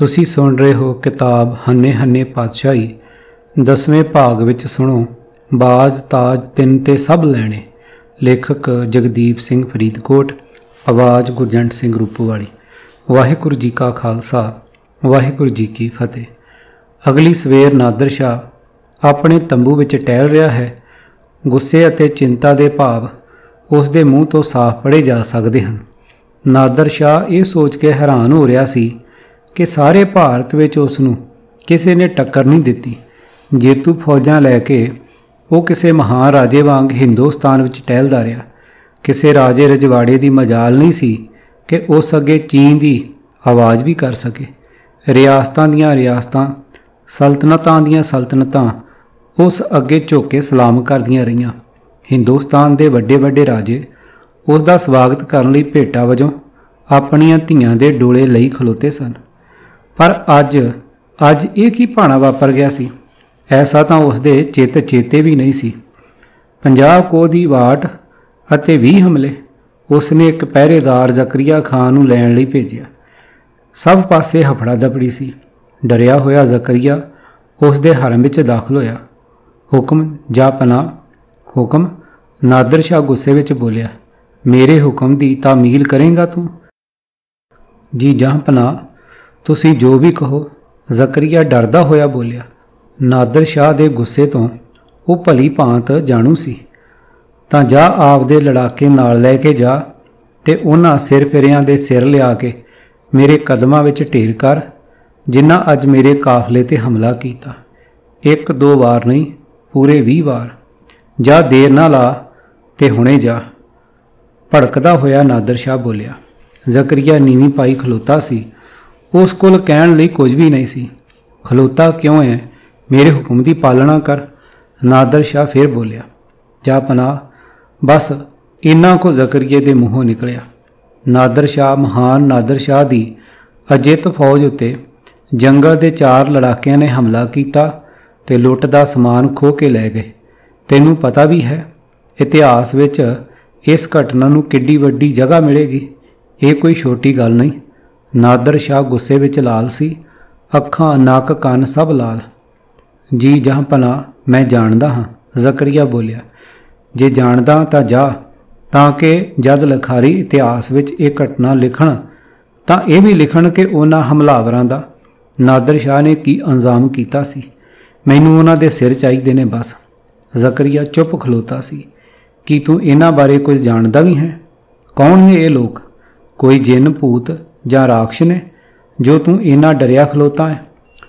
तुसी सुन रहे हो किताब हन्ने हन्ने पातशाही 10वें भाग विच सुनो बाज ताज तिन ते सब लैने। लेखक जगदीप सिंह फरीदकोट, आवाज़ गुरजंट सिंह रूपूवाली। वाहिगुरू जी का खालसा वाहिगुरू जी की फतेह। अगली सवेर नादर शाह अपने तंबू विच टहल रहा है। गुस्से अते चिंता के भाव उसके मूँह तो साफ पढ़े जा सकते हैं। नादर शाह ये सोच के हैरान हो रहा सी कि सारे भारत विच उसनूं किसी ने टक्कर नहीं दिती। जेतू फौजां लैके वो किसी महान राजे वांग हिंदुस्तान विच टहलदा रहा। किसी राजे रजवाड़े की मजाल नहीं सी कि उस अगे चीन की आवाज़ भी कर सके। रियासतां दियां रियासतां, सल्तनतां दियां सल्तनतां उस अगे झुके सलाम करदियां रहियां। हिंदुस्तान के वड्डे वड्डे राजे उसका स्वागत करने लई भेटां वजों अपणियां धीआं दे डोले लई खलोते सन। पर अज ये की भाणा वापर गया सी? ऐसा तो उसके चित चेते भी नहीं सी। 50 कोह दी वाट अते 20 हमले उसने एक पहरेदार जकरिया खान नूं लैण लई भेजिया। सब पासे हफड़ा दफड़ी सी। डरिया होया जकरिया उसके हरम विच दाखिल होया। हुक्म जा पनाह। हुक्म, नादर शाह गुस्से विच बोलिया। मेरे हुक्म की तामील करेंगा तू? जी जहाँ पनाह, तुसी जो भी कहो, जकरिया डरदा होया बोलिया। नादर शाह के गुस्से तो वो भली भांत जाणू सी। तां जा आपदे लड़ाके नाल लैके जा ते उन्हां सिर फिरियां दे सिर लिया के मेरे कदमां विच ढेर कर, जिन्हां अज मेरे काफले ते हमला कीता। 1-2 वार नहीं, पूरे 20 वार। जा देर ना ला ते हुणे जा। भड़कदा होया नादर शाह बोलिया। जकरिया नीवी पाई खलोता सी। उस कोल कहण लई कुछ भी नहीं सी। खलोता क्यों है? मेरे हुक्म की पालना कर। नादर शाह फिर बोलिया। जा पनाह। बस इन्ना को जकरिए के मूँहों निकलिया। नादर शाह महान नादर शाह की अजित फौज उत्ते जंगल के 4 लड़ाकियां ने हमला किया ते लुट दा समान खो के लै गए। तैनूं पता भी है इतिहास विच इस घटना नूं किड्डी वड्डी जगह मिलेगी। ये कोई छोटी गल नहीं। नादर शाह गुस्से विच लाल सी। अखां नक कन सब लाल। जी जहाँ पनाह, मैं जानदा हाँ, जकरिया बोलिया। जे जानदा तां जा, ताकि जद लिखारी इतिहास विच ये घटना लिखण तां यह भी लिखण कि उन्हां हमलावरां दा नादर शाह ने की अंजाम कीता सी। मैनूं उन्हां दे सिर चाहीदे ने बस। जकरिया चुप खलोता सी। की तू इन्हां बारे कुछ जानदा भी है? कौन ने ये लोग? कोई जिन भूत जां राक्षस ने जो तू इन्ना डरिया खलोता है?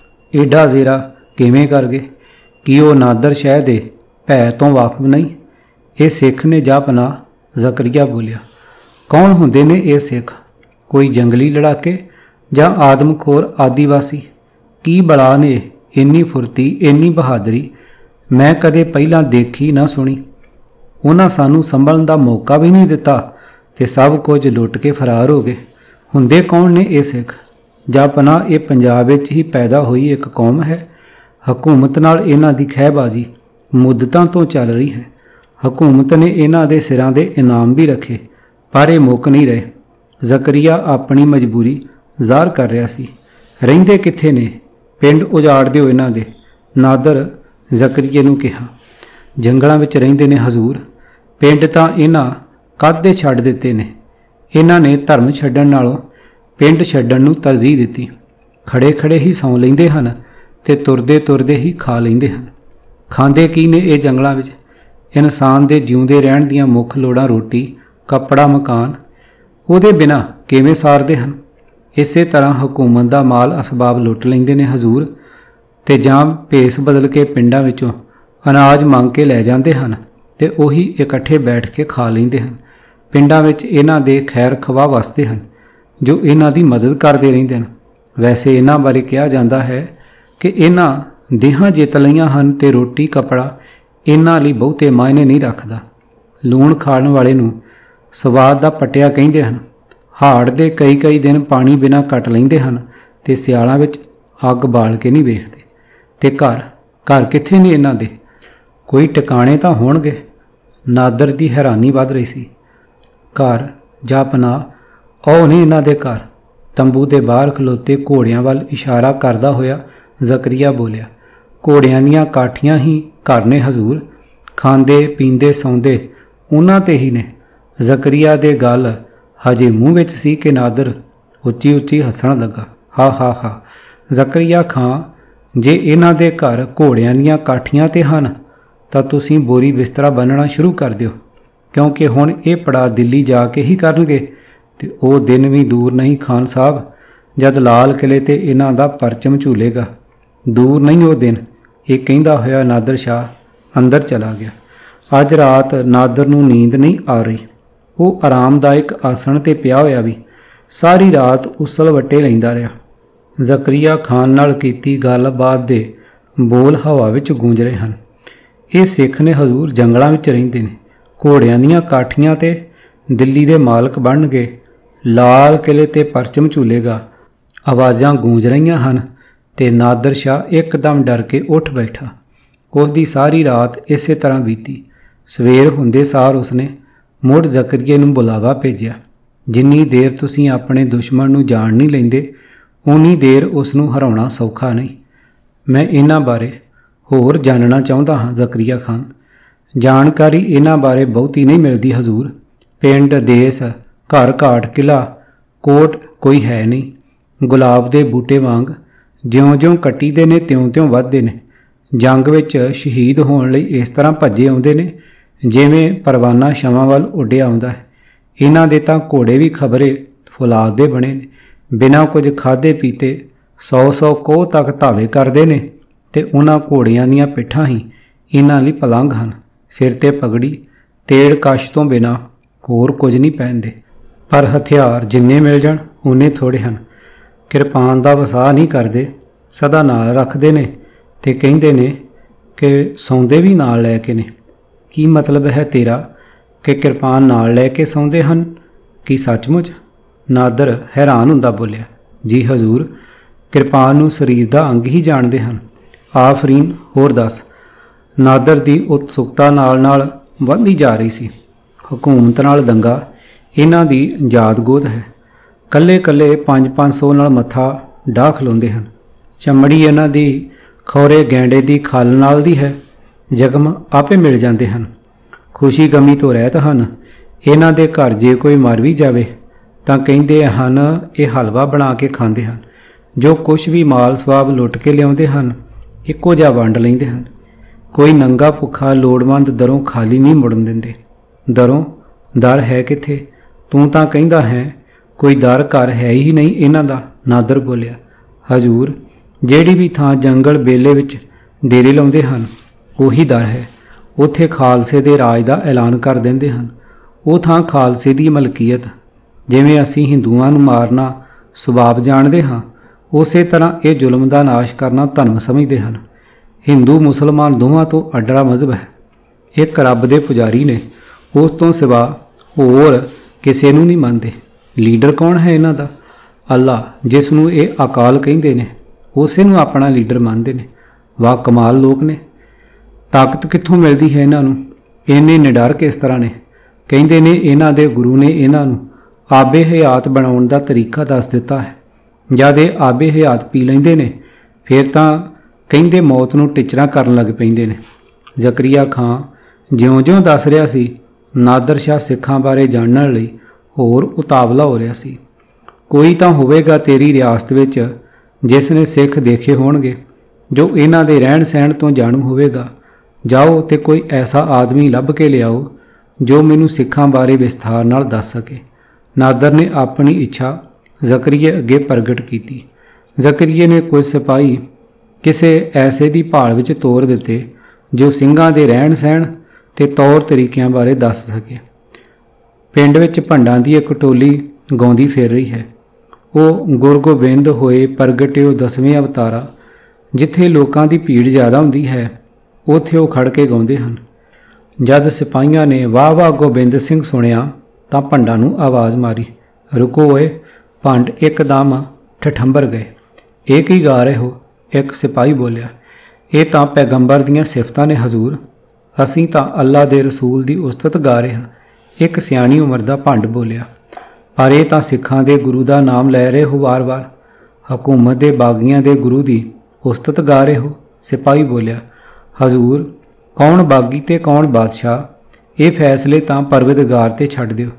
एडा जेरा किवें कर गए? कि वह नादर शाह दे भै तो वाकफ नहीं? ये सिख ने जा पनाह? जकरिया बोलिया। कौन हुंदे ने ये सिख? कोई जंगली लड़ाके जां आदमखोर आदिवासी? की बला ने इन्नी फुरती इन्नी बहादरी मैं कदे पहलां देखी ना सुनी। उन्हां सानू संभलण दा मौका भी नहीं दिता ते सब कुछ लुट के फरार हो गए। हुंदे कौन ने ये सिख? जा पनाह, ये पंजाब विच ही पैदा हुई एक कौम है। हकूमत नाल इन्हां दी खैबाजी मुद्दतां तो चल रही है। हकूमत ने इन्हां दे सिरां दे इनाम भी रखे, पर ये मुक नहीं रहे। जकरिया अपनी मजबूरी ज़ाहिर कर रहा सी। रहिंदे कित्थे ने? पिंड उजाड़ दिओ इन्हां दे। नादर जकरिए नूं कहा। जंगलां विच रहिंदे ने हजूर। पिंड तां इन्हां कद दे छड्ड दित्ते ने। इन्हां ने धर्म छड्डण नालों पिंड छड्डण नूं तरजीह दित्ती। खड़े खड़े ही सौं लैंदे हन ते तुरदे तुरदे ही खा लैंदे हन। खांदे की ने ये जंगलां विच? इंसान दे जिउंदे रहण दीआं मुख लोड़ां रोटी, कपड़ा, मकान उहदे बिना किवें सारदे हन? इसे तरह हुकूमत दा माल असबाब लुट लैंदे ने हजूर, ते जां भेस बदल के पिंडां विचों अनाज मंग के लै जांदे हन ते उही इकट्ठे बैठ के खा लैंदे हन। पिंडां विच इन्हां दे खैर खवाह वसदे हन जो इन्हां दी मदद करदे रहिंदे हन। वैसे इन्हां बारे कहा जाता है कि इन्हां देहां जित लईआं हन ते रोटी कपड़ा इन्हां लई बहुते मायने नहीं रखदा। लूण खाण वाले नूं स्वाद दा पटिया कहिंदे हन। हाड़ दे कई दिन पानी बिना कट लैंदे हन ते सियालां विच अग बाल के नहीं वेखदे। ते घर कित्थे ने इन्हां दे? कोई टिकाणे तां होणगे। नादर दी हैरानी वध रही सी। घर जा पनाह, औ ने इन्हां दे घर। तंबू के बाहर खलोते घोड़ियां वाल इशारा करदा होया जकरिया बोलिया, घोड़ियां दीयां काठियां ही घर ने हजूर, खांदे पींदे सौंदे उन्हां ते ही ने। जकरिया दे गल हजे मूँह विच सी कि नादर उच्ची उच्ची हसण लगा। हा हा हा जकरिया खां, जे इन्हां दे घर घोड़ियां दीयां काठियां ते हन तां तुसीं बोरी बिस्तरा बनना शुरू कर दिओ, क्योंकि हुण ये पड़ा दिल्ली जाके ही करनगे ते वो दिन भी दूर नहीं खान साहब जद लाल किले ते इन्हां दा परचम झूलेगा। दूर नहीं वो दिन। ये कहंदा होया नादर शाह अंदर चला गया। अज रात नादर नूं नींद नहीं आ रही। वो आरामदायक आसन ते पिया होया भी सारी रात उसल वट्टे लैंदा रहा। जकरिया खान नाल कीती गलबात दे बोल हवा विच गूंज रहे हैं। ये सिख ने हजूर जंगलों में रहिंदे ने, घोड़ियां दीयां काठियां ते दिल्ली दे मालक बन गए, लाल किले ते परचम झूलेगा। आवाज़ां गूंज रही हैं ते नादर शाह एकदम डर के उठ बैठा। उसकी सारी रात इस तरह बीती। सवेर हुंदे सार उसने मुड़ जकरिया नूं बुलावा भेजिया। जिन्नी देर तुसीं अपने दुश्मन नूं जाण नहीं लैंदे उन्नी देर उसनूं हराउणा सौखा नहीं। मैं इन्हां बारे होर जानना चाहुंदा हां जकरिया खान। जानकारी इन्हां बारे बहुती नहीं मिलती हजूर। पिंड देस घर घाट किला कोट कोई है नहीं। गुलाब दे बूटे वांग ज्यों ज्यों कट्टीदे ने त्यों त्यों वधदे ने। जंग विच शहीद होण लई इस तरह भज्जे आउंदे ने जिवें परवाना छमां वल उड्डिया आउंदा है। इन्हां दे तां घोड़े भी खबरे फौलाद दे बने ने। बिना कुछ खाधे पीते 100 कोह तक धावे करते ने ते उन्हां घोड़ियां दीयां पिट्ठां ही इन्हां लई पलंग हन। सिर ते पगड़ी तेड़ कश तो बिना होर कुछ नहीं पहनते, पर हथियार जिन्ने मिल जाण उन्ने थोड़े हन। किरपान दा वसाह नहीं करते, सदा नाल रखते ने ते कहिंदे ने कि सौंदे भी नाल लैके ने। की मतलब है तेरा कि किरपान नाल लैके सौंदे हन? कि सचमुच? नादर हैरान हुंदा बोलिया, जी हजूर, किरपान नूं शरीर दा अंग ही जाणदे हन। आफरीन, होर दस। नादर दी उत्सुकता नाल वधदी जा रही सी। हुकूमत नाल दंगा इन्हां दी यादगोद है। कल्ले कल्ले 500 नाल मत्था डाह खलोंदे हन। चमड़ी इन्हां दी खौरे गैंडे दी खल नाल दी है। जख्म आपे मिल जाते हैं। खुशी गमी तो रहत हन। इन्हां दे घर जे कोई मर भी जावे तां कहिंदे हन ये हलवा बना के खांदे हन। जो कुछ भी माल सवाब लुट के लियाउंदे हन इक्को जिहा वंड लैंदे हन। कोई नंगा भुखा लोड़वंद दरों खाली नहीं मुड़न दिंदे। दरों दर है किथे? तूं तां कहिंदा है कोई दर घर है ही नहीं इन्हां दा। नादर बोलिया, हजूर, जिहड़ी भी थां जंगल बेले विच डेरे लाउंदे हन उही दर है। उत्थे खालसे दे राज दा ऐलान कर दिंदे हन। वो थां खालसे दी मलकीयत। जिवें असीं हिंदुआं नूं मारना सवाब जाणदे हां उसे तरह ये जुल्म दा नाश करना धर्म समझदे हन। हिंदू मुसलमान दोवां तो अडरा मजहब है। एक रब दे पुजारी ने, उस तो सिवा होर किसे नूं नहीं मनदे। लीडर कौन है इन्हां दा? अल्लाह, जिसनूं ये अकाल कहिंदे ने उसे नूं अपना लीडर मनदे ने। वाह कमाल लोग ने। ताकत कित्थों मिलदी है इन्हां नूं? इन्ने निडर किस तरह ने? कहिंदे ने इन्हां दे गुरु ने इन्हां नूं आबे हयात बनाउण दा तरीका दस दिता है। जद ये आबे हयात पी लैंदे ने फिर तां कहिंदे मौत नूं टिचरां करन लग पैंदे ने। जकरिया खां ज्यों ज्यों दस रहा सी नादर शाह सिखां बारे जानण लई होर उतावला हो रहा सी। कोई तां होवेगा तेरी रियासत विच जिसने सिख देखे होणगे जो इन्हां दे रहण सहण तो जाणू होवेगा। जाओ ते कोई ऐसा आदमी लभ के लियाओ जो मैनू सिखां बारे विस्तार नाल दस सके। नादर ने अपनी इच्छा जकरिया अगे प्रगट की। जकरिया ने कुछ सिपाही किसे ऐसे दी भाल विच तोर दिते जो ਸਿੰਘਾਂ ਦੇ ਰਹਿਣ ਸਹਿਣ ਤੇ ਤੌਰ ਤਰੀਕਿਆਂ ਬਾਰੇ ਦੱਸ ਸਕੇ। ਪਿੰਡ ਵਿੱਚ ਭੰਡਾਂ ਦੀ ਇੱਕ ਟੋਲੀ ਗਾਉਂਦੀ ਫਿਰ ਰਹੀ ਹੈ। ਉਹ ਗੁਰਗੋਬਿੰਦ ਹੋਏ ਪ੍ਰਗਟਿਓ 10ਵੇਂ ਅਵਤਾਰਾ। ਜਿੱਥੇ ਲੋਕਾਂ ਦੀ ਭੀੜ ਜ਼ਿਆਦਾ ਹੁੰਦੀ ਹੈ ਉੱਥੇ ਉਹ ਖੜ ਕੇ ਗਾਉਂਦੇ ਹਨ। ਜਦ ਸਿਪਾਹੀਆਂ ਨੇ ਵਾਹ ਵਾਹ ਗੋਬਿੰਦ ਸਿੰਘ ਸੁਣਿਆ ਤਾਂ ਭੰਡਾਂ ਨੂੰ ਆਵਾਜ਼ ਮਾਰੀ, ਰੁਕੋ ਓਏ। ਭੰਡ ਇੱਕਦਮ ਠਠੰਬਰ ਗਏ। ਇਹ ਕੀ ਗਾ ਰਹੇ ਹੋ? ਇੱਕ ਸਿਪਾਹੀ ਬੋਲਿਆ, ਇਹ ਤਾਂ ਪੈਗੰਬਰ ਦੀਆਂ ਸਿਫਤਾਂ ਨੇ ਹਜ਼ੂਰ। ਅਸੀਂ ਤਾਂ ਅੱਲਾ ਦੇ ਰਸੂਲ ਦੀ ਉਸਤਤ ਗਾ ਰਹੇ ਹਾਂ। ਇੱਕ ਸਿਆਣੀ ਉਮਰ ਦਾ ਭੰਡ ਬੋਲਿਆ, ਪਰ ਇਹ ਤਾਂ ਸਿੱਖਾਂ ਦੇ ਗੁਰੂ ਦਾ ਨਾਮ ਲੈ ਰਹੇ ਹੋ ਵਾਰ-ਵਾਰ। ਹਕੂਮਤ ਦੇ ਬਾਗੀਆਂ ਦੇ ਗੁਰੂ ਦੀ ਉਸਤਤ ਗਾ ਰਹੇ ਹੋ। ਸਿਪਾਹੀ ਬੋਲਿਆ, ਹਜ਼ੂਰ, ਕੌਣ ਬਾਗੀ ਤੇ ਕੌਣ ਬਾਦਸ਼ਾਹ, ਇਹ ਫੈਸਲੇ ਤਾਂ ਪਰਵਿਰਦਗਾਰ ਤੇ ਛੱਡ ਦਿਓ।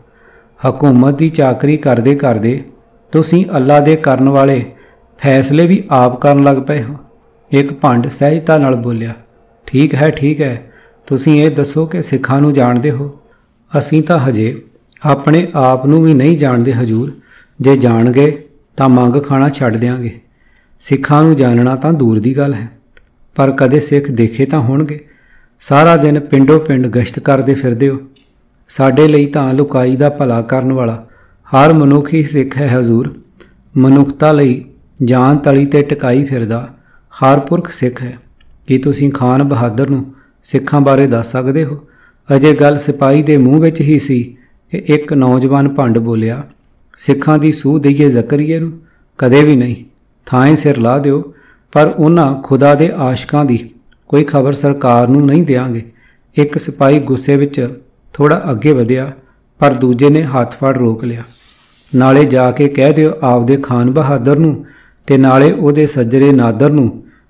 ਹਕੂਮਤ ਦੀ ਚਾਕਰੀ ਕਰਦੇ ਕਰਦੇ ਤੁਸੀਂ ਅੱਲਾ ਦੇ ਕਰਨ ਵਾਲੇ ਫੈਸਲੇ ਵੀ ਆਪ ਕਰਨ ਲੱਗ ਪਏ ਹੋ। ਇੱਕ ਭੰਡ ਸਹਿਜਤਾ ਨਾਲ ਬੋਲਿਆ, ਠੀਕ ਹੈ, ਠੀਕ ਹੈ, ਤੁਸੀਂ ਇਹ ਦੱਸੋ ਕਿ ਸਿੱਖਾਂ ਨੂੰ ਜਾਣਦੇ ਹੋ? ਅਸੀਂ ਤਾਂ ਹਜੇ ਆਪਣੇ ਆਪ ਨੂੰ ਵੀ ਨਹੀਂ ਜਾਣਦੇ ਹਜ਼ੂਰ। ਜੇ ਜਾਣ ਗਏ ਤਾਂ ਮੰਗ ਖਾਣਾ ਛੱਡ ਦਿਆਂਗੇ। ਸਿੱਖਾਂ ਨੂੰ ਜਾਣਨਾ ਤਾਂ ਦੂਰ ਦੀ ਗੱਲ ਹੈ, ਪਰ ਕਦੇ ਸਿੱਖ ਦੇਖੇ ਤਾਂ ਹੋਣਗੇ। ਸਾਰਾ ਦਿਨ ਪਿੰਡੋਂ ਪਿੰਡ ਗਸ਼ਤ ਕਰਦੇ ਫਿਰਦੇ ਹੋ। ਸਾਡੇ ਲਈ ਤਾਂ ਲੁਕਾਈ ਦਾ ਭਲਾ ਕਰਨ ਵਾਲਾ ਹਰ ਮਨੁੱਖ ਹੀ ਸਿੱਖ ਹੈ ਹਜ਼ੂਰ। ਮਨੁੱਖਤਾ ਲਈ ਜਾਨ ਤਲੀ ਤੇ ਟਿਕਾਈ ਫਿਰਦਾ ਹਰ ਪੁਰਖ ਸਿੱਖ ਹੈ। ਕੀ ਤੁਸੀਂ ਖਾਨ ਬਹਾਦਰ ਨੂੰ ਸਿੱਖਾਂ ਬਾਰੇ ਦੱਸ ਸਕਦੇ ਹੋ? ਅਜੇ ਗੱਲ ਸਿਪਾਹੀ ਦੇ ਮੂੰਹ ਵਿੱਚ ਹੀ ਸੀ ਕਿ ਇੱਕ ਨੌਜਵਾਨ ਭੰਡ ਬੋਲਿਆ, ਸਿੱਖਾਂ ਦੀ ਸੂਹ ਦਈਏ ਜ਼ਕਰੀਏ ਨੂੰ? ਕਦੇ ਵੀ ਨਹੀਂ। ਥਾਂ ਸਿਰ ਲਾ ਦਿਓ, ਪਰ ਉਹਨਾਂ ਖੁਦਾ ਦੇ ਆਸ਼ਕਾਂ ਦੀ ਕੋਈ ਖਬਰ ਸਰਕਾਰ ਨੂੰ ਨਹੀਂ ਦਿਆਂਗੇ। ਇੱਕ ਸਿਪਾਹੀ ਗੁੱਸੇ ਵਿੱਚ ਥੋੜਾ ਅੱਗੇ ਵਧਿਆ, ਪਰ ਦੂਜੇ ਨੇ ਹੱਥ ਫੜ ਰੋਕ ਲਿਆ। ਨਾਲੇ ਜਾ ਕੇ ਕਹਿ ਦਿਓ ਆਪਦੇ ਖਾਨ ਬਹਾਦਰ ਨੂੰ ਤੇ ਨਾਲੇ ਉਹਦੇ ਸੱਜਰੇ ਨਾਦਰ ਨੂੰ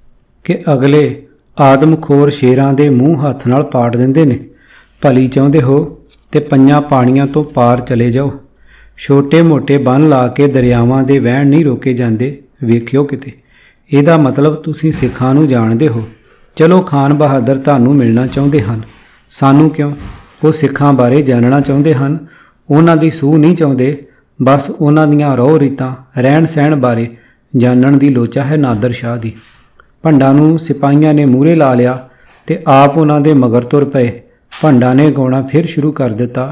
ਕਿ ਅਗਲੇ ਆਦਮਖੋਰ ਸ਼ੇਰਾਂ ਦੇ ਮੂੰਹ ਹੱਥ ਨਾਲ ਪਾੜ ਦਿੰਦੇ ਨੇ। ਭਲੀ ਚਾਹੁੰਦੇ ਹੋ ਤੇ ਪੰਜਾਂ ਪਾਣੀਆਂ ਤੋਂ ਪਾਰ ਚਲੇ ਜਾਓ। ਛੋਟੇ ਮੋਟੇ ਬੰਨ ਲਾ ਕੇ ਦਰਿਆਵਾਂ ਦੇ ਵਹਿਣ ਨਹੀਂ ਰੋਕੇ ਜਾਂਦੇ, ਵੇਖਿਓ ਕਿਤੇ। ਇਹਦਾ ਮਤਲਬ ਤੁਸੀਂ ਸਿੱਖਾਂ ਨੂੰ ਜਾਣਦੇ ਹੋ। ਚਲੋ, ਖਾਨ ਬਹਾਦਰ ਤੁਹਾਨੂੰ ਮਿਲਣਾ ਚਾਹੁੰਦੇ ਹਨ, ਸਾਨੂੰ ਕਿਉਂ? ਉਹ ਸਿੱਖਾਂ ਬਾਰੇ ਜਾਣਨਾ ਚਾਹੁੰਦੇ ਹਨ। ਉਹਨਾਂ ਦੀ ਸੂਹ ਨਹੀਂ ਚਾਹੁੰਦੇ, ਬਸ ਉਹਨਾਂ ਦੀਆਂ ਰਹੁ ਰੀਤਾਂ ਰਹਿਣ ਸਹਿਣ ਬਾਰੇ ਜਾਣਨ ਦੀ ਲੋਚਾ ਹੈ ਨਾਦਰ ਸ਼ਾਹ ਦੀ। ਭੰਡਾਂ ਨੂੰ ਸਿਪਾਹੀਆਂ ਨੇ ਮੂਹਰੇ ਲਾ ਲਿਆ ਤੇ ਆਪ ਉਹਨਾਂ ਦੇ ਮਗਰ ਤੁਰ ਪਏ। ਭੰਡਾਂ ਨੇ ਗਾਉਣਾ ਫਿਰ ਸ਼ੁਰੂ ਕਰ ਦਿੱਤਾ,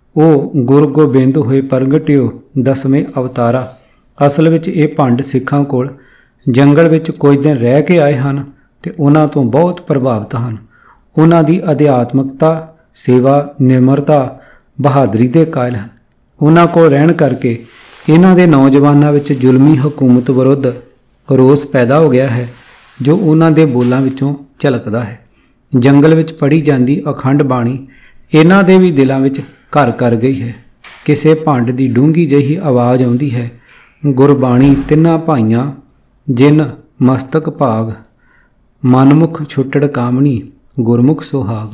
ਉਹ ਗੁਰੂ ਗੋਬਿੰਦ ਹੋਏ ਪ੍ਰਗਟਿਓ ਦਸਵੇਂ ਅਵਤਾਰਾ। ਅਸਲ ਵਿੱਚ ਇਹ ਭੰਡ ਸਿੱਖਾਂ ਕੋਲ ਜੰਗਲ ਵਿੱਚ ਕੁਝ ਦਿਨ ਰਹਿ ਕੇ ਆਏ ਹਨ ਤੇ ਉਹਨਾਂ ਤੋਂ ਬਹੁਤ ਪ੍ਰਭਾਵਿਤ ਹਨ। ਉਹਨਾਂ ਦੀ ਅਧਿਆਤਮਕਤਾ, ਸੇਵਾ, ਨਿਮਰਤਾ, ਬਹਾਦਰੀ ਦੇ ਕਾਇਲ ਹਨ। ਉਹਨਾਂ ਕੋਲ ਰਹਿਣ ਕਰਕੇ ਇਹਨਾਂ ਦੇ ਨੌਜਵਾਨਾਂ ਵਿੱਚ ਜ਼ੁਲਮੀ ਹਕੂਮਤ ਵਿਰੁੱਧ ਰੋਸ ਪੈਦਾ ਹੋ ਗਿਆ ਹੈ, ਜੋ ਉਹਨਾਂ ਦੇ ਬੋਲਾਂ ਵਿੱਚੋਂ ਝਲਕਦਾ ਹੈ। ਜੰਗਲ ਵਿੱਚ ਪੜ੍ਹੀ ਜਾਂਦੀ ਅਖੰਡ ਬਾਣੀ ਇਹਨਾਂ ਦੇ ਵੀ ਦਿਲਾਂ ਵਿੱਚ ਘਰ ਕਰ ਗਈ ਹੈ। ਕਿਸੇ ਭੰਡ ਦੀ ਡੂੰਘੀ ਜਿਹੀ ਆਵਾਜ਼ ਆਉਂਦੀ ਹੈ, ਗੁਰਬਾਣੀ ਤਿੰਨਾਂ ਭਾਈਆਂ ਜਿਨ ਮਸਤਕ ਭਾਗ, ਮਨਮੁਖ ਛੁੱਟੜ ਕਾਮਣੀ, ਗੁਰਮੁਖ ਸੁਹਾਗ।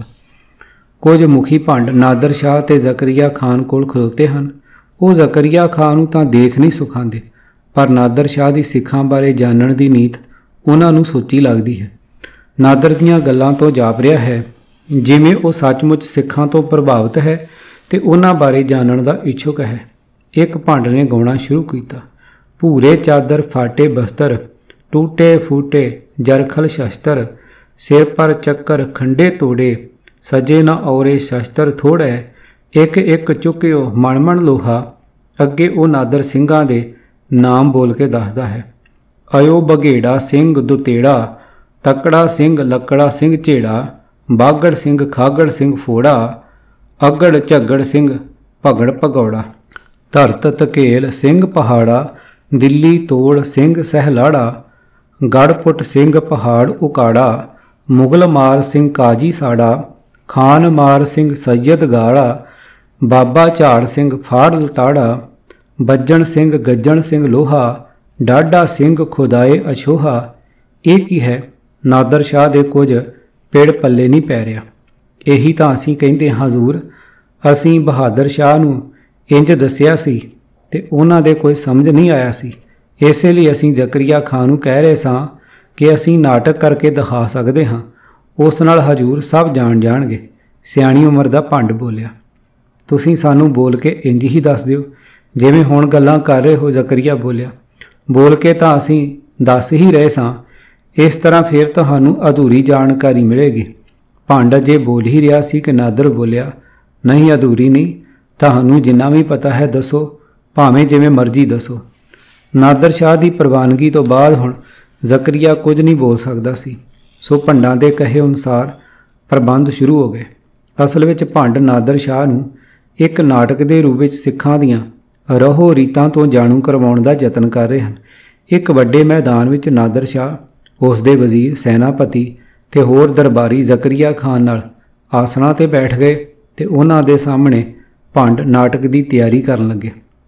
ਕੁਝ ਮੁਖੀ ਭੰਡ ਨਾਦਰ ਸ਼ਾਹ ਤੇ ਜ਼ਕਰੀਆ ਖਾਨ ਕੋਲ ਖਲੋਤੇ ਹਨ। ਉਹ ਜ਼ਕਰੀਆ ਖਾਨ ਨੂੰ ਤਾਂ ਦੇਖ ਨਹੀਂ ਸੁਖਾਂਦੇ, ਪਰ ਨਾਦਰ ਸ਼ਾਹ ਦੀ ਸਿੱਖਾਂ ਬਾਰੇ ਜਾਣਨ ਦੀ ਨੀਤ ਉਹਨਾਂ ਨੂੰ ਸੋਚੀ ਲੱਗਦੀ ਹੈ। ਨਾਦਰ ਦੀਆਂ ਗੱਲਾਂ ਤੋਂ ਜਾਪ ਰਿਹਾ ਹੈ ਜਿਵੇਂ ਉਹ ਸੱਚਮੁੱਚ ਸਿੱਖਾਂ ਤੋਂ ਪ੍ਰਭਾਵਿਤ ਹੈ ਤੇ ਉਹਨਾਂ ਬਾਰੇ ਜਾਣਨ ਦਾ ਇੱਛੁਕ ਹੈ। ਇੱਕ ਭੰਡ ਨੇ ਗਾਉਣਾ ਸ਼ੁਰੂ ਕੀਤਾ, ਭੂਰੇ ਚਾਦਰ ਫਾਟੇ ਬਸਤਰ, ਟੂਟੇ ਫੂਟੇ ਜਰਖਲ ਸ਼ਸਤਰ, ਸਿਰ ਪਰ ਚੱਕਰ ਖੰਡੇ ਤੋੜੇ, ਸਜੇ ਨਾ ਔਰੇ ਸ਼ਸਤਰ ਥੋੜ੍ਹੈ, ਇੱਕ ਇੱਕ ਚੁੱਕਿਓ ਮਣ ਮਣ ਲੋਹਾ। ਅੱਗੇ ਉਹ ਨਾਦਰ ਸਿੰਘਾਂ ਦੇ ਨਾਮ ਬੋਲ ਕੇ ਦੱਸਦਾ ਹੈ, ਅਯੋ ਬਘੇੜਾ ਸਿੰਘ ਦੁਤੇੜਾ, ਤਕੜਾ ਸਿੰਘ ਲੱਕੜਾ ਸਿੰਘ ਝੇੜਾ, ਬਾਗੜ ਸਿੰਘ ਖਾਗੜ ਸਿੰਘ ਫੋੜਾ, ਅਗੜ ਝੱਗੜ ਸਿੰਘ ਭਗੜ ਭਗੌੜਾ, ਧਰਤ ਧਕੇਲ ਸਿੰਘ ਪਹਾੜਾ, ਦਿੱਲੀ ਤੋੜ ਸਿੰਘ ਸਹਿਲਾੜਾ, ਗੜਪੁੱਟ ਸਿੰਘ ਪਹਾੜ ਉਕਾੜਾ, ਮੁਗਲ ਮਾਰ ਸਿੰਘ ਕਾਜੀ ਸਾੜਾ, ਖਾਨ ਮਾਰ ਸਿੰਘ ਸੈਯਦ ਗਾੜਾ, ਬਾਬਾ ਝਾੜ ਸਿੰਘ ਫਾੜ ਲਤਾੜਾ, ਬੱਜਣ ਸਿੰਘ ਗੱਜਣ ਸਿੰਘ ਲੋਹਾ, ਡਾਢਾ ਸਿੰਘ ਖੁਦਾਏ ਅਛੋਹਾ। ਇਹ ਕੀ ਹੈ? ਨਾਦਰ ਸ਼ਾਹ ਦੇ ਕੁਝ ਪੇੜ ਪੱਲੇ ਨਹੀਂ ਪੈ ਰਿਹਾ। ਇਹੀ ਤਾਂ ਅਸੀਂ ਕਹਿੰਦੇ ਹਾਂ ਹਜ਼ੂਰ। ਅਸੀਂ ਬਹਾਦਰ ਸ਼ਾਹ ਨੂੰ ਇੰਜ ਦੱਸਿਆ ਸੀ ਤੇ ਉਹਨਾਂ ਦੇ ਕੋਈ ਸਮਝ ਨਹੀਂ ਆਇਆ ਸੀ। ਇਸੇ ਲਈ ਅਸੀਂ ਜ਼ਕਰੀਆ ਖਾਨ ਨੂੰ ਕਹਿ ਰਹੇ ਸਾਂ ਕਿ ਅਸੀਂ ਨਾਟਕ ਕਰਕੇ ਦਿਖਾ ਸਕਦੇ ਹਾਂ, ਉਸ ਨਾਲ ਹਜ਼ੂਰ ਸਭ ਜਾਣ ਜਾਣਗੇ। ਸਿਆਣੀ ਉਮਰ ਦਾ ਭੰਡ ਬੋਲਿਆ, ਤੁਸੀਂ ਸਾਨੂੰ ਬੋਲ ਕੇ ਇੰਜ ਹੀ ਦੱਸ ਦਿਓ ਜਿਵੇਂ ਹੁਣ ਗੱਲਾਂ ਕਰ ਰਹੇ ਹੋ। ਜ਼ਕਰੀਆ ਬੋਲਿਆ, ਬੋਲ ਕੇ ਤਾਂ ਅਸੀਂ ਦੱਸ ਹੀ ਰਹੇ ਸਾਂ, ਇਸ ਤਰ੍ਹਾਂ ਫਿਰ ਤੁਹਾਨੂੰ ਅਧੂਰੀ ਜਾਣਕਾਰੀ ਮਿਲੇਗੀ। ਭੰਡ ਜੇ ਬੋਲ ਹੀ ਰਿਹਾ ਸੀ ਕਿ ਨਾਦਰ ਬੋਲਿਆ, ਨਹੀਂ ਅਧੂਰੀ ਨਹੀਂ, ਤੁਹਾਨੂੰ ਜਿੰਨਾ ਵੀ ਪਤਾ ਹੈ ਦੱਸੋ, ਭਾਵੇਂ ਜਿਵੇਂ ਮਰਜ਼ੀ ਦੱਸੋ। ਨਾਦਰ ਸ਼ਾਹ ਦੀ ਪ੍ਰਵਾਨਗੀ ਤੋਂ ਬਾਅਦ ਹੁਣ ਜ਼ਕਰੀਆ ਕੁਝ ਨਹੀਂ ਬੋਲ ਸਕਦਾ ਸੀ, ਸੋ ਭੰਡਾਂ ਦੇ ਕਹੇ ਅਨੁਸਾਰ ਪ੍ਰਬੰਧ ਸ਼ੁਰੂ ਹੋ ਗਏ। ਅਸਲ ਵਿੱਚ ਭੰਡ ਨਾਦਰ ਸ਼ਾਹ ਨੂੰ ਇੱਕ ਨਾਟਕ ਦੇ ਰੂਪ ਵਿੱਚ ਸਿੱਖਾਂ ਦੀਆਂ ਰਹੋ ਰੀਤਾਂ ਤੋਂ ਜਾਣੂ ਕਰਵਾਉਣ ਦਾ ਯਤਨ ਕਰ ਰਹੇ ਹਨ। ਇੱਕ ਵੱਡੇ ਮੈਦਾਨ ਵਿੱਚ ਨਾਦਰ ਸ਼ਾਹ, ਉਸ ਦੇ ਵਜ਼ੀਰ, ਸੈਨਾਪਤੀ ਤੇ ਹੋਰ ਦਰਬਾਰੀ ਜ਼ਕਰੀਆ ਖਾਨ ਨਾਲ ਆਸਣਾਂ ਤੇ ਬੈਠ ਗਏ ਤੇ ਉਹਨਾਂ ਦੇ ਸਾਹਮਣੇ ਭੰਡ ਨਾਟਕ ਦੀ ਤਿਆਰੀ ਕਰਨ ਲੱਗੇ।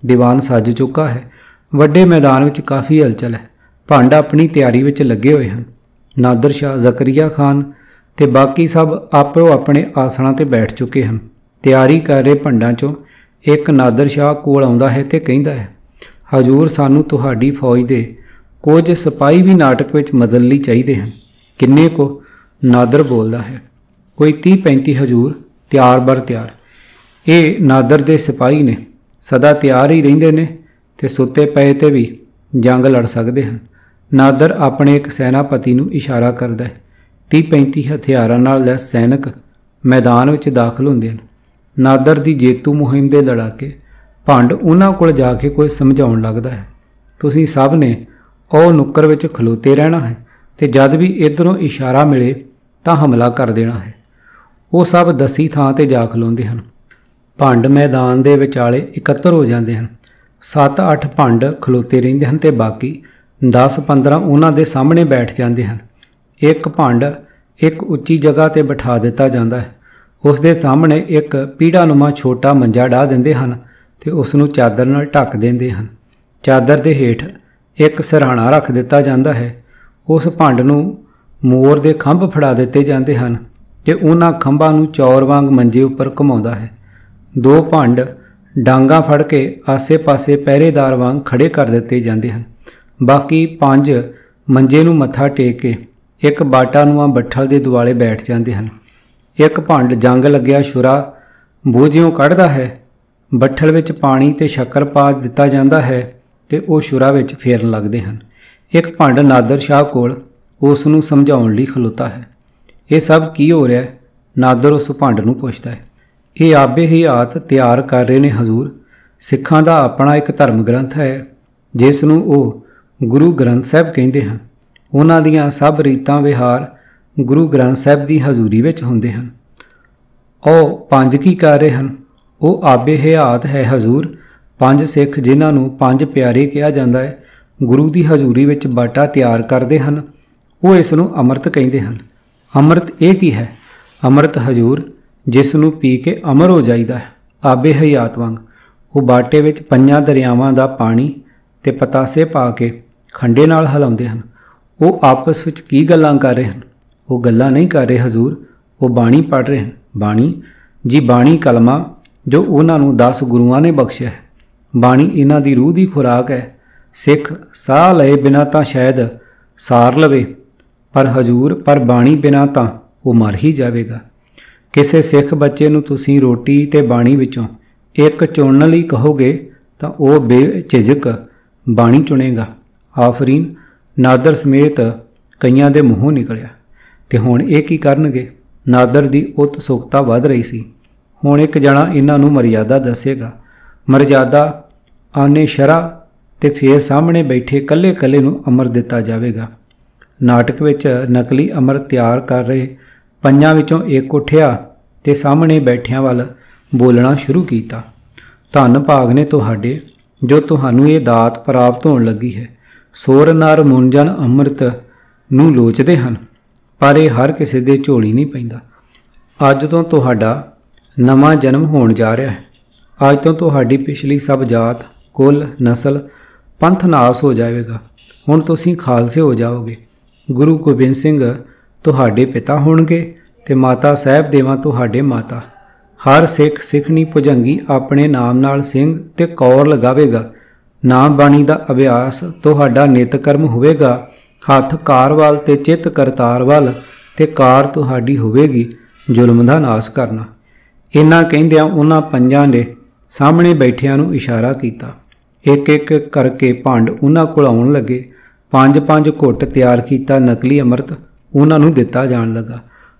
ਦੀਵਾਨ ਸੱਜ ਚੁੱਕਾ ਹੈ। ਵੱਡੇ ਮੈਦਾਨ ਵਿੱਚ ਕਾਫੀ ਹਲਚਲ ਹੈ। ਭੰਡ ਆਪਣੀ ਤਿਆਰੀ ਵਿੱਚ ਲੱਗੇ ਹੋਏ ਹਨ। ਨਾਦਰ ਸ਼ਾਹ, ਜ਼ਕਰੀਆ ਖਾਨ ਤੇ ਬਾਕੀ ਸਭ ਆਪੋ ਆਪਣੇ ਆਸਣਾਂ ਤੇ ਬੈਠ ਚੁੱਕੇ ਹਨ। ਤਿਆਰੀ ਕਰ ਰਹੇ ਭੰਡਾਂ 'ਚੋਂ ਇੱਕ ਨਾਦਰ ਸ਼ਾਹ ਕੋਲ ਆਉਂਦਾ ਹੈ ਤੇ ਕਹਿੰਦਾ ਹੈ, ਹਜ਼ੂਰ, ਸਾਨੂੰ ਤੁਹਾਡੀ ਫੌਜ ਦੇ ਕੁਝ ਸਿਪਾਹੀ ਵੀ ਨਾਟਕ ਵਿੱਚ ਮਦਦ ਲਈ ਚਾਹੀਦੇ ਹਨ। ਕਿੰਨੇ ਕੁ? ਨਾਦਰ ਬੋਲਦਾ ਹੈ, ਕੋਈ 30-35 ਹਜ਼ੂਰ, ਤਿਆਰ ਬਰ ਤਿਆਰ। ਇਹ ਨਾਦਰ ਦੇ ਸਿਪਾਹੀ ਨੇ, ਸਦਾ ਤਿਆਰ ਹੀ ਰਹਿੰਦੇ ਨੇ ਤੇ ਸੁੱਤੇ ਪਏ ਤੇ ਵੀ ਜੰਗ ਲੜ ਸਕਦੇ ਹਨ। ਨਾਦਰ ਆਪਣੇ ਇੱਕ ਸੈਨਾਪਤੀ ਨੂੰ ਇਸ਼ਾਰਾ ਕਰਦਾ ਹੈ। 30-35 ਹਥਿਆਰਾਂ ਨਾਲ ਲੈਸ ਸੈਨਿਕ ਮੈਦਾਨ ਵਿੱਚ ਦਾਖਲ ਹੁੰਦੇ ਹਨ। ਨਾਦਰ ਦੀ ਜੇਤੂ ਮੁਹਿੰਮ ਦੇ ਲੜਾਕੇ। ਭੰਡ ਉਹਨਾਂ ਕੋਲ ਜਾ ਕੇ ਕੁਝ ਸਮਝਾਉਣ ਲੱਗਦਾ ਹੈ। ਤੁਸੀਂ ਸਭ ਨੇ ਉਹ ਨੁੱਕਰ ਵਿੱਚ ਖਲੋਤੇ ਰਹਿਣਾ ਹੈ ਤੇ ਜਦ ਵੀ ਇੱਧਰੋਂ ਇਸ਼ਾਰਾ ਮਿਲੇ ਤਾਂ ਹਮਲਾ ਕਰ ਦੇਣਾ ਹੈ। ਉਹ ਸਭ ਦੱਸੀ ਥਾਂ ਤੇ ਜਾ ਖਲੋਂਦੇ ਹਨ। ਭੰਡ ਮੈਦਾਨ ਦੇ ਵਿਚਾਲੇ ਇਕੱਤਰ ਹੋ ਜਾਂਦੇ ਹਨ। 7-8 ਭੰਡ ਖਲੋਤੇ ਰਹਿੰਦੇ ਹਨ ਤੇ ਬਾਕੀ 10-15 ਉਹਨਾਂ ਦੇ ਸਾਹਮਣੇ ਬੈਠ ਜਾਂਦੇ ਹਨ। ਇੱਕ ਭੰਡ ਇੱਕ ਉੱਚੀ ਜਗ੍ਹਾ ਤੇ ਬਿਠਾ ਦਿੱਤਾ ਜਾਂਦਾ ਹੈ। ਉਸ ਦੇ ਸਾਹਮਣੇ ਇੱਕ ਪੀੜਾਨੁਮਾ ਛੋਟਾ ਮੰਜਾ ਢਾ ਦਿੰਦੇ ਹਨ ਤੇ ਉਸ ਨੂੰ ਚਾਦਰ ਨਾਲ ਢੱਕ ਦਿੰਦੇ ਹਨ। ਚਾਦਰ ਦੇ ਹੇਠ ਇੱਕ ਸਿਰਹਾਣਾ ਰੱਖ ਦਿੱਤਾ ਜਾਂਦਾ ਹੈ। ਉਸ ਭੰਡ ਨੂੰ ਮੋਰ ਦੇ ਖੰਭ ਫੜਾ ਦਿੱਤੇ ਜਾਂਦੇ ਹਨ ਤੇ ਉਹਨਾਂ ਖੰਭਾਂ ਨੂੰ ਚੌਰ ਵਾਂਗ ਮੰਜੇ ਉੱਪਰ ਘੁਮਾਉਂਦਾ ਹੈ। 2 ਭੰਡ ਡਾਂਗਾ ਫੜ ਕੇ ਆਸੇ-ਪਾਸੇ ਪਹਿਰੇਦਾਰ ਵਾਂਗ ਖੜੇ ਕਰ ਦਿੱਤੇ ਜਾਂਦੇ ਹਨ। ਬਾਕੀ 5 ਮੰਜੇ ਨੂੰ ਮੱਥਾ ਟੇਕ ਕੇ ਇੱਕ ਬਾਟਾਨੁਮਾ ਬੱਠਲ ਦੇ ਦੁਆਲੇ ਬੈਠ ਜਾਂਦੇ ਹਨ। ਇੱਕ ਭੰਡ ਜੰਗ ਲੱਗਿਆ ਛੁਰਾ ਬੋਝਿਓਂ ਕੱਢਦਾ ਹੈ। ਬੱਠਲ ਵਿੱਚ ਪਾਣੀ ਤੇ ਸ਼ੱਕਰ ਪਾ ਦਿੱਤਾ ਜਾਂਦਾ ਹੈ ਤੇ ਉਹ ਛੁਰਾ ਵਿੱਚ ਫੇਰਨ ਲੱਗਦੇ ਹਨ। ਇੱਕ ਭੰਡ ਨਾਦਰ ਸ਼ਾਹ ਕੋਲ ਉਸ ਨੂੰ ਸਮਝਾਉਣ ਲਈ ਖਲੋਤਾ ਹੈ। ਇਹ ਸਭ ਕੀ ਹੋ ਰਿਹਾ ਹੈ? ਨਾਦਰ ਉਸ ਭੰਡ ਨੂੰ ਪੁੱਛਦਾ ਹੈ। ਇਹ ਆਬੇ ਹਯਾਤ ਤਿਆਰ ਕਰ ਰਹੇ ਨੇ ਹਜ਼ੂਰ। ਸਿੱਖਾਂ ਦਾ ਆਪਣਾ ਇੱਕ ਧਰਮ ਗ੍ਰੰਥ ਹੈ ਜਿਸ ਨੂੰ ਉਹ ਗੁਰੂ ਗ੍ਰੰਥ ਸਾਹਿਬ ਕਹਿੰਦੇ ਹਨ। ਉਹਨਾਂ ਦੀਆਂ ਸਭ ਰੀਤਾਂ ਵਿਹਾਰ ਗੁਰੂ ਗ੍ਰੰਥ ਸਾਹਿਬ ਦੀ ਹਜ਼ੂਰੀ ਵਿੱਚ ਹੁੰਦੇ ਹਨ। ਉਹ 5 ਕੀ ਕਰ ਰਹੇ ਹਨ? ਉਹ ਆਬੇ ਹਯਾਤ ਹੈ ਹਜ਼ੂਰ। 5 ਸਿੱਖ ਜਿਨ੍ਹਾਂ ਨੂੰ 5 ਪਿਆਰੇ ਕਿਹਾ ਜਾਂਦਾ ਹੈ, ਗੁਰੂ ਦੀ ਹਜ਼ੂਰੀ ਵਿੱਚ ਬਾਟਾ ਤਿਆਰ ਕਰਦੇ ਹਨ। ਉਹ ਇਸ ਨੂੰ ਅੰਮ੍ਰਿਤ ਕਹਿੰਦੇ ਹਨ। ਅੰਮ੍ਰਿਤ ਇਹ ਕੀ ਹੈ? ਅੰਮ੍ਰਿਤ ਹਜ਼ੂਰ, ਜਿਸ ਨੂੰ ਪੀ ਕੇ ਅਮਰ ਹੋ ਜਾਈਦਾ ਹੈ, ਆਬੇ ਹਯਾਤ ਵਾਂਗ। ਉਹ ਬਾਟੇ ਵਿੱਚ 5 ਦਰਿਆਵਾਂ ਦਾ ਪਾਣੀ ਤੇ ਪਤਾਸੇ ਪਾ ਕੇ ਖੰਡੇ ਨਾਲ ਹਿਲਾਉਂਦੇ ਹਨ। ਉਹ ਆਪਸ ਵਿੱਚ ਕੀ ਗੱਲਾਂ ਕਰ ਰਹੇ ਹਨ? ਉਹ ਗੱਲਾਂ ਨਹੀਂ ਕਰ ਰਹੇ ਹਜ਼ੂਰ, ਉਹ ਬਾਣੀ ਪੜ੍ਹ ਰਹੇ ਹਨ। ਬਾਣੀ ਜੀ, ਬਾਣੀ ਕਲਮਾ ਜੋ ਉਹਨਾਂ ਨੂੰ 10 ਗੁਰੂਆਂ ਨੇ ਬਖਸ਼ਿਆ ਹੈ। ਬਾਣੀ ਇਹਨਾਂ ਦੀ ਰੂਹ ਦੀ ਖੁਰਾਕ ਹੈ। ਸਿੱਖ ਸਾਹ ਲਏ ਬਿਨਾਂ ਤਾਂ ਸ਼ਾਇਦ ਸਾਰ ਲਵੇ, ਪਰ ਹਜ਼ੂਰ, ਪਰ ਬਾਣੀ ਬਿਨਾਂ ਤਾਂ ਉਹ ਮਰ ਹੀ ਜਾਵੇਗਾ। ਕਿਸੇ ਸਿੱਖ ਬੱਚੇ ਨੂੰ ਤੁਸੀਂ ਰੋਟੀ ਤੇ ਬਾਣੀ ਵਿੱਚੋਂ ਇੱਕ ਚੁਣਨ ਲਈ ਕਹੋਗੇ ਤਾਂ ਉਹ ਬੇਝਿਜਕ ਬਾਣੀ ਚੁਣੇਗਾ। ਆਫਰੀਨ ਨਾਦਰ ਸਮੇਤ ਕਈਆਂ ਦੇ ਮੂੰਹੋਂ ਨਿਕਲਿਆ। ਤੇ ਹੁਣ ਇਹ ਕੀ ਕਰਨਗੇ? ਨਾਦਰ ਦੀ ਉਤਸੁਕਤਾ ਵੱਧ ਰਹੀ ਸੀ। ਹੁਣ ਇੱਕ ਜਣਾ ਇਹਨਾਂ ਨੂੰ ਮਰਿਆਦਾ ਦੱਸੇਗਾ। ਮਰਿਆਦਾ ਆਨੇ ਸ਼ਰਾ ਤੇ ਫੇਰ ਸਾਹਮਣੇ ਬੈਠੇ ਕੱਲੇ-ਕੱਲੇ ਨੂੰ ਅਮਰ ਦਿੱਤਾ ਜਾਵੇਗਾ। ਨਾਟਕ ਵਿੱਚ ਨਕਲੀ ਅਮਰ ਤਿਆਰ ਕਰ ਰਹੇ 5 ਵਿੱਚੋਂ ਇੱਕ ਉੱਠਿਆ ਤੇ ਸਾਹਮਣੇ ਬੈਠਿਆਂ ਵੱਲ ਬੋਲਣਾ ਸ਼ੁਰੂ ਕੀਤਾ। ਧੰਨ ਭਾਗ ਨੇ ਤੁਹਾਡੇ ਜੋ ਤੁਹਾਨੂੰ ਇਹ ਦਾਤ ਪ੍ਰਾਪਤ ਹੋਣ ਲੱਗੀ ਹੈ। ਸੋਰ ਨਰ ਮੁੰਜਨ ਅੰਮ੍ਰਿਤ ਨੂੰ ਲੋਚਦੇ ਹਨ, ਪਰ ਇਹ ਹਰ ਕਿਸੇ ਦੇ ਝੋਲੀ ਨਹੀਂ ਪੈਂਦਾ। ਅੱਜ ਤੋਂ ਤੁਹਾਡਾ ਨਵਾਂ ਜਨਮ ਹੋਣ ਜਾ ਰਿਹਾ ਹੈ। ਅੱਜ ਤੋਂ ਤੁਹਾਡੀ ਪਿਛਲੀ ਸਭ ਜਾਤ, ਕੁਲ, ਨਸਲ, ਪੰਥ ਨਾਸ ਹੋ ਜਾਵੇਗਾ। ਹੁਣ ਤੁਸੀਂ ਖਾਲਸੇ ਹੋ ਜਾਓਗੇ। ਗੁਰੂ ਗੋਬਿੰਦ ਸਿੰਘ ਤੁਹਾਡੇ ਪਿਤਾ ਹੋਣਗੇ ਤੇ ਮਾਤਾ ਸਾਹਿਬ ਦੇਵਾਂ ਤੁਹਾਡੇ ਮਾਤਾ। ਹਰ ਸਿੱਖ ਸਿੱਖਣੀ ਭੁਜੰਗੀ ਆਪਣੇ ਨਾਮ ਨਾਲ ਸਿੰਘ ਤੇ ਕੌਰ ਲਗਾਵੇਗਾ। ਨਾਮ ਬਾਣੀ ਦਾ ਅਭਿਆਸ ਤੁਹਾਡਾ ਨਿਤ ਕਰਮ ਹੋਵੇਗਾ। ਹੱਥ ਕਾਰ ਵੱਲ ਤੇ ਚਿੱਤ ਕਰਤਾਰ ਵੱਲ ਤੇ ਕਾਰ ਤੁਹਾਡੀ ਹੋਵੇਗੀ ਜ਼ੁਲਮ ਦਾ ਨਾਸ਼ ਕਰਨਾ। ਇਹਨਾਂ ਕਹਿੰਦਿਆਂ ਉਹਨਾਂ 5 ਨੇ ਸਾਹਮਣੇ ਬੈਠਿਆਂ ਨੂੰ ਇਸ਼ਾਰਾ ਕੀਤਾ। ਇੱਕ ਇੱਕ ਕਰਕੇ ਭੰਡ ਉਹਨਾਂ ਕੋਲ ਆਉਣ ਲੱਗੇ। 5-5 ਘੁੱਟ ਤਿਆਰ ਕੀਤਾ ਨਕਲੀ ਅੰਮ੍ਰਿਤ ਉਹਨਾਂ ਨੂੰ ਦਿੱਤਾ ਜਾਣ ਲੱਗਾ।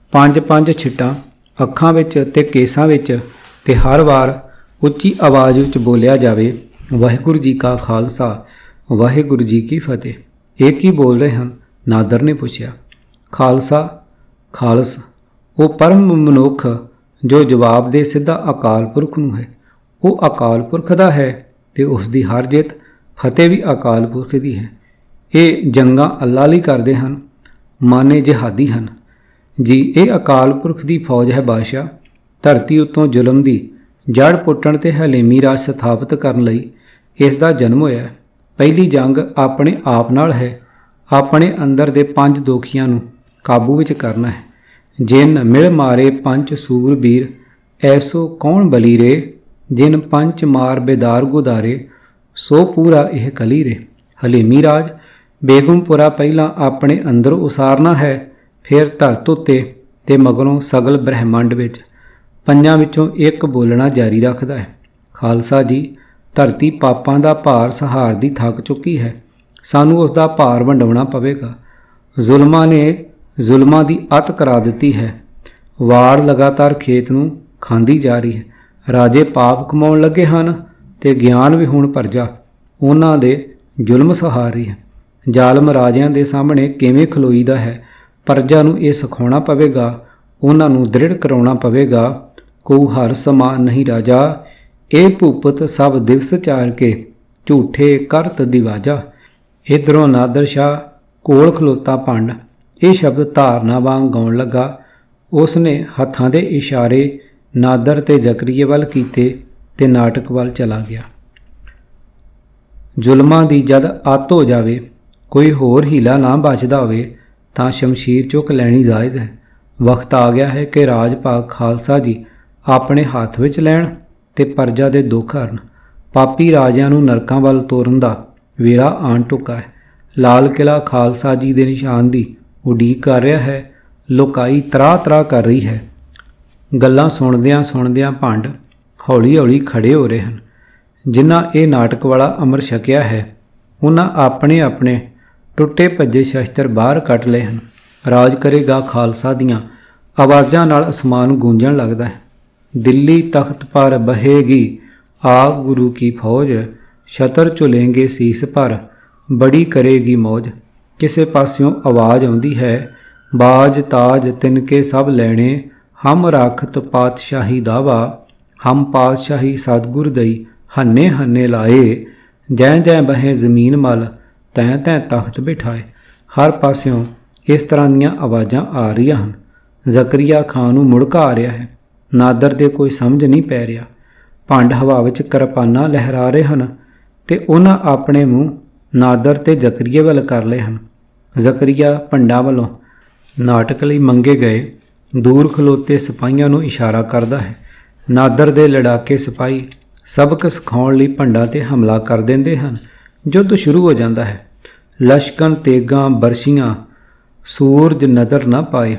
5-5 ਛਿੱਟਾਂ ਅੱਖਾਂ ਵਿੱਚ ਤੇ ਕੇਸਾਂ ਵਿੱਚ ਤੇ ਹਰ ਵਾਰ ਉੱਚੀ ਆਵਾਜ਼ ਵਿੱਚ ਬੋਲਿਆ ਜਾਵੇ, ਵਾਹਿਗੁਰੂ ਜੀ ਕਾ ਖਾਲਸਾ, ਵਾਹਿਗੁਰੂ ਜੀ ਕੀ ਫਤਿਹ। ਇਹ ਕੀ ਬੋਲ ਰਹੇ ਹਨ? ਨਾਦਰ ਨੇ ਪੁੱਛਿਆ। ਖਾਲਸਾ, ਖਾਲਸ ਉਹ ਪਰਮ ਮਨੁੱਖ ਜੋ ਜਵਾਬ ਦੇ ਸਿੱਧਾ ਅਕਾਲ ਪੁਰਖ ਨੂੰ ਹੈ। ਉਹ ਅਕਾਲ ਪੁਰਖ ਦਾ ਹੈ ਤੇ ਉਸ ਦੀ ਹਰ ਜਿੱਤ ਫਤਿਹ ਵੀ ਅਕਾਲ ਪੁਰਖ ਦੀ ਹੈ। ਇਹ ਜੰਗਾਂ ਅੱਲਾ ਲਈ ਕਰਦੇ ਹਨ, ਮਾਨੇ ਜਿਹਾਦੀ ਹਨ। ਜੀ ਇਹ ਅਕਾਲ ਪੁਰਖ ਦੀ ਫੌਜ ਹੈ ਬਾਦਸ਼ਾਹ। ਧਰਤੀ ਉੱਤੋਂ ਜ਼ੁਲਮ ਦੀ ਜੜ ਪੁੱਟਣ ਤੇ ਹਲੇਮੀ ਰਾਜ ਸਥਾਪਿਤ ਕਰਨ ਲਈ इस दा जन्म होया है। पहली जंग अपने आप नाल है। अपने अंदर दे 5 दोखियां नूं काबू विच करना है। जिन मिल मारे पंच सूरबीर, ऐसो कौन बली रे। जिन पंच मार बेदार गुदारे, सो पूरा यह कली रे। हलेमी राज बेगमपुरा पहला अपने अंदर उसारना है, फिर धरत उत्ते ते मगरों सगल ब्रह्मंड विच पंजां विचों एक बोलना जारी रखदा है। खालसा जी, धरती पापां दा भार सहारदी थक चुकी है। सानू उसका भार वंडाउणा पवेगा। जुल्मां ने जुल्मां दी अत करा दित्ती है। वाड़ लगातार खेत नूं खांदी जा रही है। राजे पाप कमाउण लगे हन ते ज्ञान भी हुण प्रजा उन्हां दे जुल्म सहार रही है। जालम राजिਆਂ ਦੇ ਸਾਹਮਣੇ ਕਿਵੇਂ ਖਲੋਈਦਾ ਹੈ। प्रजा नूं ਇਹ ਸਿਖਾਉਣਾ ਪਵੇਗਾ, ਉਹਨਾਂ ਨੂੰ ਦ੍ਰਿੜ ਕਰਾਉਣਾ ਪਵੇਗਾ। ਕੋ ਹਰ ਸਮਾਨ ਨਹੀਂ ਰਾਜਾ, ਇਹ ਭੂਪਤ ਸਭ ਦਿਵਸ ਚਾਰ ਕੇ ਝੂਠੇ ਕਰਤ ਦਿਵਾਜਾ। इधरों नादर शाह कोल खलोता पंड ये शब्द धारना वांग गाउण लगा। उसने हत्थां दे इशारे नादर ते जकरीए वल कीते ते नाटक वल चला गया। जुल्मां दी जद अत हो जावे, कोई होर हीला ना बचदा होवे तां शमशीर चुक लैनी जायज़ है। वक्त आ गया है कि राज भाग खालसा जी अपने हत्थ विच लैण ते प्रजा दे दुख हरन। पापी राजिਆਂ ਨੂੰ नरकां वल ਤੋਰਨ ਦਾ वेला आन टुका है। लाल किला खालसा जी के निशान की उड़ीक कर रहा है। लोकाई तराह तराह कर रही है। गल्लां सुणदियां सुणदियां भंड हौली हौली खड़े हो रहे हैं। जिन्हां ये नाटक वाला अमर छकिया है, उन्हां अपने अपने टुटे भज्जे शस्त्र बाहर कट लए हैं। राज करेगा खालसा दियां आवाज़ां नाल आसमान गूंजण लगदा है। दिल्ली तख्त पर बहेगी आग गुरु की फौज, छतर चुलेंगे सीस पर बड़ी करेगी मौज। किसे पास्यों आवाज़ आउंदी है, बाज ताज तिनके सब लैणे, हम राखत पातशाही दावा। हम पातशाही सतगुर दई हन्ने हन्ने लाए, जै जै बहें जमीन मल तैं तैं तख्त बिठाए। हर पास्यों इस तरह दीयां आवाज़ां आ रही हैं। जकरिया खां नूं मुड़का आ रहा है। नादर दे कोई समझ नहीं पै रहा। भंड हवा विच किरपानां लहरा रहे हैं ते उन्हां अपने मूँह नादर ते जकरीए वल कर लए हन। जकरीया भंडां वल्लों नाटक लई मंगे गए दूर खलोते सिपाहियां नूं इशारा करदा है। नादर दे लड़ाके सिपाही सबक सिखाउण लई भंडां ते हमला कर दिंदे हन। युद्ध शुरू हो जाता है। लश्कन तेगां बरछियां सूरज नज़र ना पाए।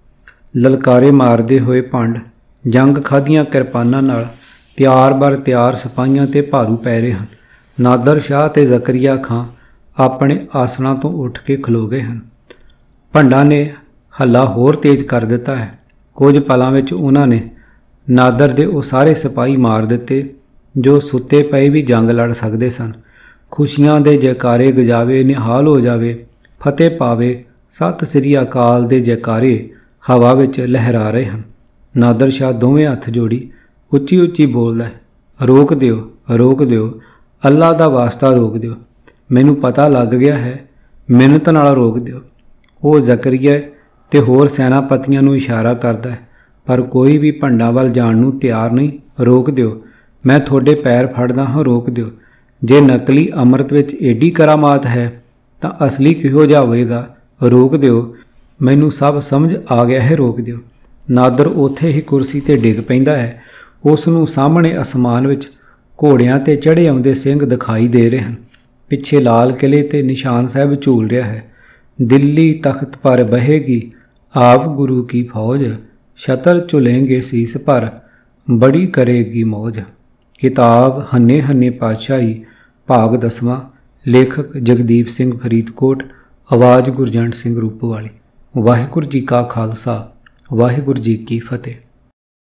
ललकारे मारदे होए भंड जंग खादियां किरपानां नाल ਤਿਆਰ ਬਰ ਤਿਆਰ ਸਿਪਾਹੀਆਂ ਤੇ ਭਾਰੂ ਪੈ ਰਹੇ ਹਨ। नादर शाह ते जकरिया खां अपने आसनां तो उठ के खलो गए हैं। भंडां ने हल्ला होर तेज कर दिता है। कुछ पलां विच उन्होंने नादर दे वो सारे सिपाही मार दिते जो सुते पए भी जंग लड़ सकते सन। खुशियां दे जयकारे गजावे, निहाल हो जावे, फतेह पावे, सत श्री अकाल दे जयकारे हवा विच लहरा रहे हैं। नादर शाह दोवें हथ जोड़ी उच्ची उच्ची बोलदा है, रोक दिओ, रोक दिओ, अल्लाह दा वास्ता रोक दिओ। मैनू पता लग गया है, मिन्नत नाल रोक दिओ। वो जकरीया ते होर सैनापतियां नूं इशारा करदा है, पर कोई भी भंडां वल जाण नूं तैयार नहीं। रोक दिओ, मैं थोड़े पैर फड़दा हाँ, रोक दिओ। जे नकली अमृत विच एडी करामात है तां असली किहो जिहा होएगा। रोक दिओ, मैनू सब समझ आ गया है, रोक दिओ। नादर उत्थे ही कुर्सी ते डिग पैंदा है। उस नूं सामणे आसमान विच घोड़ियां ते चढ़े आउंदे सिंह दिखाई दे रहे हैं। पिछे लाल किले ते निशान साहिब झूल रहा है। दिल्ली तख्त पर बहेगी आप गुरु की फौज, छतर चुलेंगे सीस पर बड़ी करेगी मौज। किताब हन्ने हन्ने पातशाही भाग 10वां। लेखक जगदीप सिंह फरीदकोट। आवाज़ गुरजंट सिंह रूपोवाली। वाहिगुरू जी का खालसा, वाहिगुरू जी की फतेह।